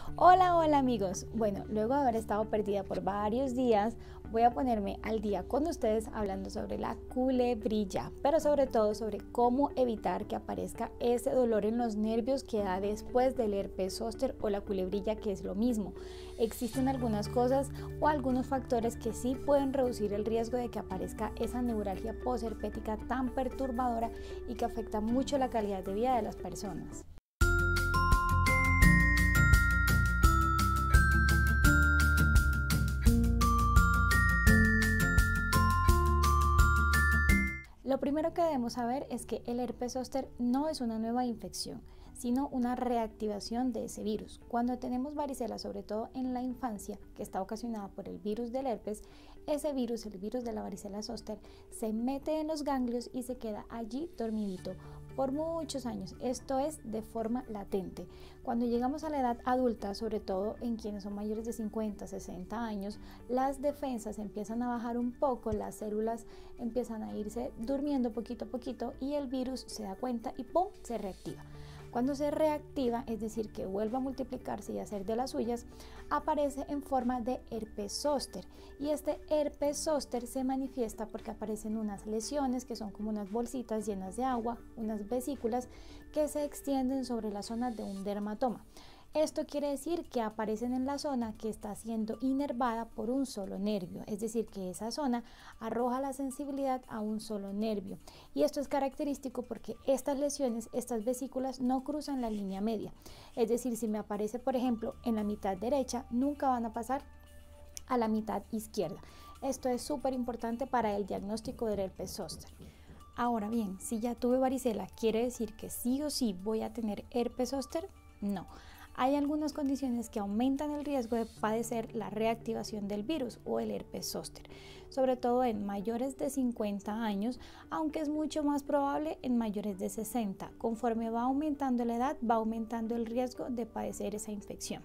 Hola amigos. Bueno, luego de haber estado perdida por varios días, voy a ponerme al día con ustedes hablando sobre la culebrilla, pero sobre todo sobre cómo evitar que aparezca ese dolor en los nervios que da después del herpes zóster o la culebrilla, que es lo mismo. Existen algunas cosas o algunos factores que sí pueden reducir el riesgo de que aparezca esa neuralgia posherpética tan perturbadora y que afecta mucho la calidad de vida de las personas. Lo primero que debemos saber es que el herpes zóster no es una nueva infección, sino una reactivación de ese virus. Cuando tenemos varicela, sobre todo en la infancia, que está ocasionada por el virus del herpes, ese virus, el virus de la varicela zóster, se mete en los ganglios y se queda allí dormidito por muchos años. Esto es de forma latente. Cuando llegamos a la edad adulta, sobre todo en quienes son mayores de 50, 60 años, las defensas empiezan a bajar un poco, las células empiezan a irse durmiendo poquito a poquito y el virus se da cuenta y ¡pum!, se reactiva. Cuando se reactiva, es decir, que vuelve a multiplicarse y a hacer de las suyas, aparece en forma de herpes zóster. Y este herpes zóster se manifiesta porque aparecen unas lesiones que son como unas bolsitas llenas de agua, unas vesículas que se extienden sobre la zona de un dermatoma. Esto quiere decir que aparecen en la zona que está siendo inervada por un solo nervio, es decir, que esa zona arroja la sensibilidad a un solo nervio. Y esto es característico porque estas lesiones, estas vesículas, no cruzan la línea media. Es decir, si me aparece, por ejemplo, en la mitad derecha, nunca van a pasar a la mitad izquierda. Esto es súper importante para el diagnóstico del herpes zóster. Ahora bien, si ya tuve varicela, ¿quiere decir que sí o sí voy a tener herpes zóster? No. Hay algunas condiciones que aumentan el riesgo de padecer la reactivación del virus o el herpes zóster, sobre todo en mayores de 50 años, aunque es mucho más probable en mayores de 60. Conforme va aumentando la edad, va aumentando el riesgo de padecer esa infección.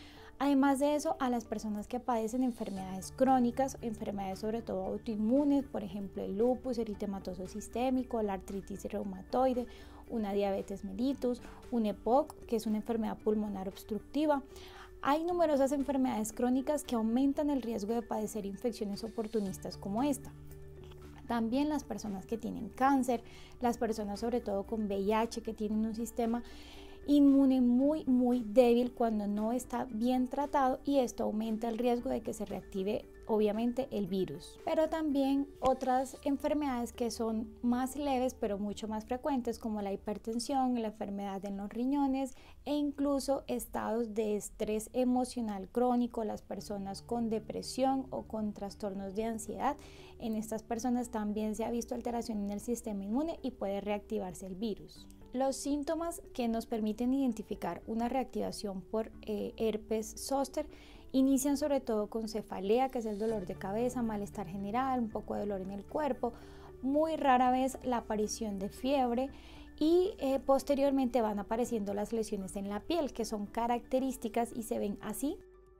Además de eso, a las personas que padecen enfermedades crónicas, enfermedades sobre todo autoinmunes, por ejemplo el lupus eritematoso sistémico, la artritis reumatoide, una diabetes mellitus, un EPOC, que es una enfermedad pulmonar obstructiva. Hay numerosas enfermedades crónicas que aumentan el riesgo de padecer infecciones oportunistas como esta. También las personas que tienen cáncer, las personas sobre todo con VIH que tienen un sistema inmune muy débil cuando no está bien tratado, y esto aumenta el riesgo de que se reactive obviamente el virus. Pero también otras enfermedades que son más leves pero mucho más frecuentes, como la hipertensión, la enfermedad en los riñones e incluso estados de estrés emocional crónico, las personas con depresión o con trastornos de ansiedad. En estas personas también se ha visto alteración en el sistema inmune y puede reactivarse el virus. Los síntomas que nos permiten identificar una reactivación por herpes zóster inician sobre todo con cefalea, que es el dolor de cabeza, malestar general, un poco de dolor en el cuerpo, muy rara vez la aparición de fiebre, y posteriormente van apareciendo las lesiones en la piel, que son características y se ven así.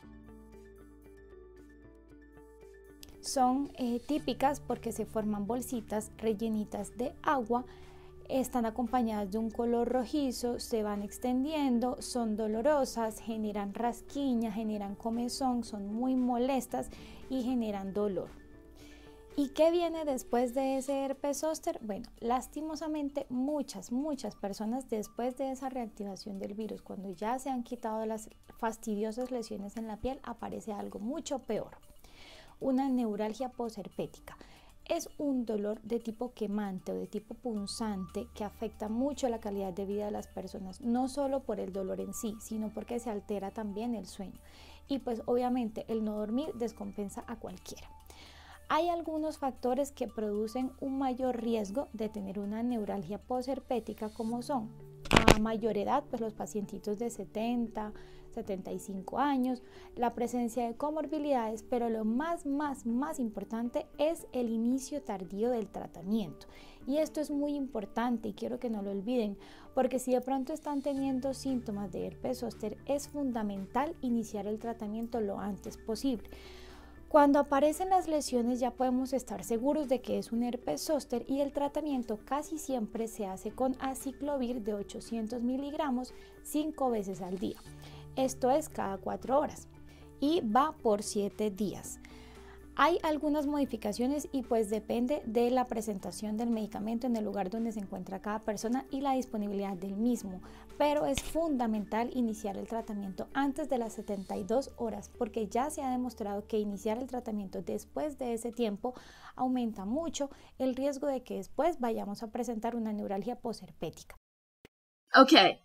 Son típicas porque se forman bolsitas rellenitas de agua, están acompañadas de un color rojizo, se van extendiendo, son dolorosas, generan rasquiña, generan comezón, son muy molestas y generan dolor. ¿Y qué viene después de ese herpes zóster? Bueno, lastimosamente muchas personas después de esa reactivación del virus, cuando ya se han quitado las fastidiosas lesiones en la piel, aparece algo mucho peor, una neuralgia posherpética. Es un dolor de tipo quemante o de tipo punzante que afecta mucho la calidad de vida de las personas, no solo por el dolor en sí, sino porque se altera también el sueño. Y pues obviamente el no dormir descompensa a cualquiera. Hay algunos factores que producen un mayor riesgo de tener una neuralgia posherpética, como son a mayor edad, pues los pacientitos de 70, 75 años, la presencia de comorbilidades, pero lo más importante es el inicio tardío del tratamiento. Y esto es muy importante y quiero que no lo olviden, porque si de pronto están teniendo síntomas de herpes zóster, es fundamental iniciar el tratamiento lo antes posible. Cuando aparecen las lesiones ya podemos estar seguros de que es un herpes zóster, y el tratamiento casi siempre se hace con aciclovir de 800 miligramos 5 veces al día. esto es cada 4 horas y va por 7 días. Hay algunas modificaciones y pues depende de la presentación del medicamento en el lugar donde se encuentra cada persona y la disponibilidad del mismo, pero es fundamental iniciar el tratamiento antes de las 72 horas porque ya se ha demostrado que iniciar el tratamiento después de ese tiempo aumenta mucho el riesgo de que después vayamos a presentar una neuralgia posherpética. Okay.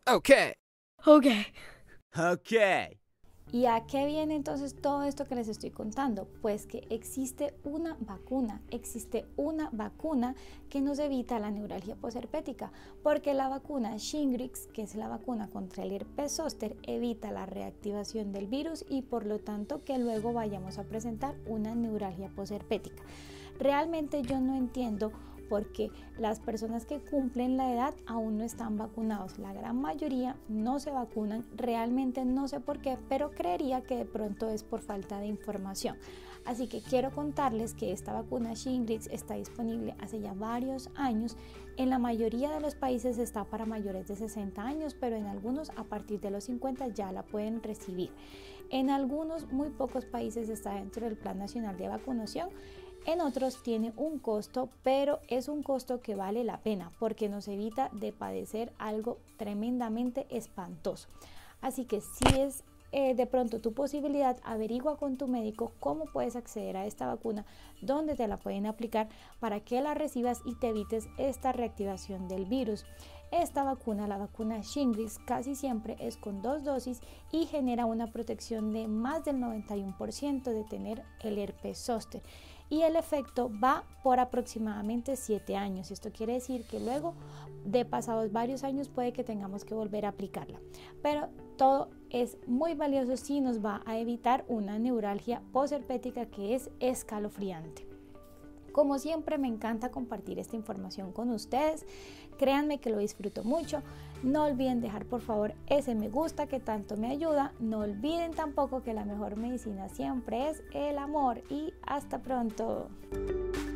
¿Y a qué viene entonces todo esto que les estoy contando? Pues que existe una vacuna que nos evita la neuralgia posherpética, porque la vacuna Shingrix, que es la vacuna contra el herpes zóster, evita la reactivación del virus y por lo tanto que luego vayamos a presentar una neuralgia posherpética. Realmente yo no entiendo porque las personas que cumplen la edad aún no están vacunados. La gran mayoría no se vacunan, realmente no sé por qué, pero creería que de pronto es por falta de información. Así que quiero contarles que esta vacuna Shingrix está disponible hace ya varios años. En la mayoría de los países está para mayores de 60 años, pero en algunos a partir de los 50 ya la pueden recibir. En algunos, muy pocos países está dentro del Plan Nacional de Vacunación. En otros tiene un costo, pero es un costo que vale la pena porque nos evita de padecer algo tremendamente espantoso. Así que si es de pronto tu posibilidad, averigua con tu médico cómo puedes acceder a esta vacuna, dónde te la pueden aplicar para que la recibas y te evites esta reactivación del virus. Esta vacuna, la vacuna Shingrix, casi siempre es con 2 dosis y genera una protección de más del 91% de tener el herpes zóster. Y el efecto va por aproximadamente 7 años. Esto quiere decir que luego de pasados varios años puede que tengamos que volver a aplicarla. Pero todo es muy valioso si nos va a evitar una neuralgia posherpética que es escalofriante. Como siempre me encanta compartir esta información con ustedes, créanme que lo disfruto mucho. No olviden dejar por favor ese me gusta que tanto me ayuda, no olviden tampoco que la mejor medicina siempre es el amor y hasta pronto.